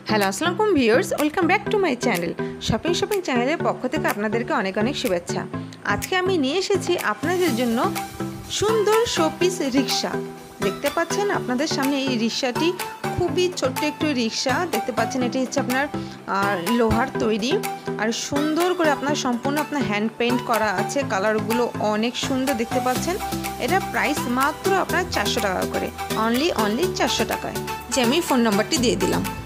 Hello আসসালামু আলাইকুম viewers, welcome back to my channel. Shopping চ্যানেলের পক্ষ থেকে আপনাদেরকে অনেক অনেক শুভেচ্ছা। আজকে আমি নিয়ে এসেছি আপনাদের জন্য সুন্দর শোপিস রিক্সা। দেখতে পাচ্ছেন আপনাদের সামনে এই রিক্সাটি খুবই ছোট্ট একটু রিক্সা। দেখতে পাচ্ছেন এটি হচ্ছে আপনার লোহার তৈরি আর সুন্দর করে আপনার সম্পূর্ণ আপনার হ্যান্ড পেইন্ট করা আছে। কালারগুলো অনেক সুন্দর দেখতে পাচ্ছেন। এটা প্রাইস মাত্র আপনার 400 টাকা করে, অনলি 400 টাকায়। যে আমি ফোন নাম্বারটি দিয়ে দিলাম।